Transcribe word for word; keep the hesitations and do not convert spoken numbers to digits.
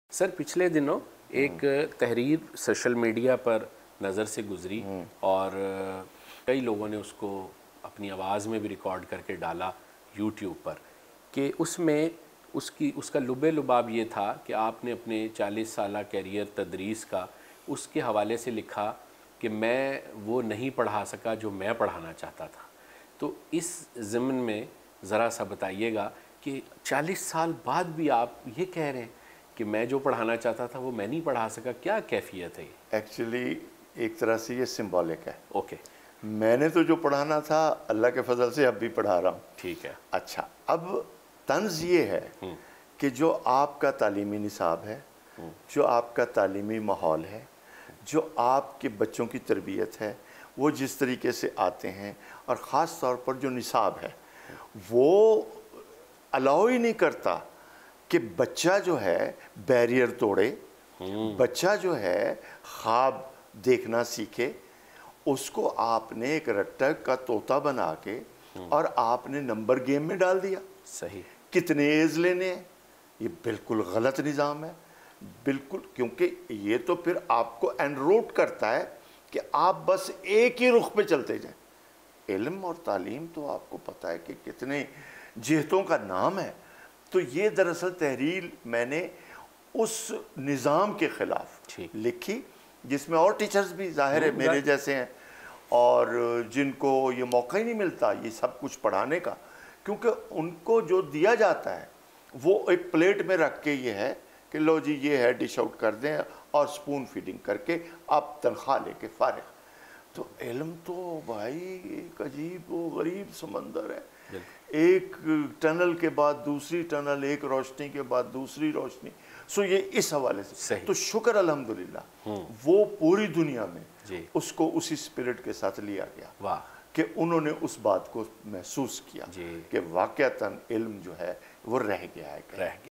Sir पिछले दिनों एक तहरीर सोशल मीडिया पर नज़र से गुजरी और कई लोगों ने उसको अपनी आवाज़ में भी रिकॉर्ड करके डाला यूट्यूब पर कि उसमें उसकी उसका लुबे लुबाब ये था कि आपने अपने चालीस साला कैरियर तदरीस का उसके हवाले से लिखा कि मैं वो नहीं पढ़ा सका जो मैं पढ़ाना चाहता था। तो इस ज़िम्न में ज़रा सा बताइएगा कि चालीस साल बाद भी आप ये कह रहे हैं कि मैं जो पढ़ाना चाहता था वो मैं नहीं पढ़ा सका, क्या कैफियत है ये? एक्चुअली एक तरह से ये सिंबॉलिक है। ओके, मैंने तो जो पढ़ाना था अल्लाह के फजल से अब भी पढ़ा रहा हूँ। ठीक है। अच्छा, अब तंज ये है कि जो आपका तालीमी निसाब है, जो आपका तालीमी माहौल है, जो आपके बच्चों की तरबियत है, वो जिस तरीके से आते हैं और ख़ास तौर पर जो निसाब है वो अलाउ ही नहीं करता कि बच्चा जो है बैरियर तोड़े, बच्चा जो है ख्वाब देखना सीखे। उसको आपने एक रट्टा का तोता बना के और आपने नंबर गेम में डाल दिया। सही। कितने एज लेने हैं, ये बिल्कुल गलत निज़ाम है, बिल्कुल। क्योंकि ये तो फिर आपको एनरोट करता है कि आप बस एक ही रुख पे चलते जाएं। इल्म और तालीम तो आपको पता है कि कितने जिहतों का नाम है। तो ये दरअसल तहरीर मैंने उस निज़ाम के ख़िलाफ़ लिखी जिसमें और टीचर्स भी ज़ाहिर है मेरे जैसे हैं और जिनको ये मौका ही नहीं मिलता ये सब कुछ पढ़ाने का, क्योंकि उनको जो दिया जाता है वो एक प्लेट में रख के ये है कि लो जी ये है, डिश आउट कर दें और स्पून फीडिंग करके आप तनख्वाह लेके फारिग। तो इल्म तो भाई एक अजीब व गरीब समंदर है, एक टनल के बाद दूसरी टनल, एक रोशनी के बाद दूसरी रोशनी। सो ये इस हवाले से तो शुक्र अल्हम्दुलिल्लाह वो पूरी दुनिया में उसको उसी स्पिरिट के साथ लिया गया। वाह, कि उन्होंने उस बात को महसूस किया कि वाक़यातन इल्म जो है वो रह गया है, रह गया।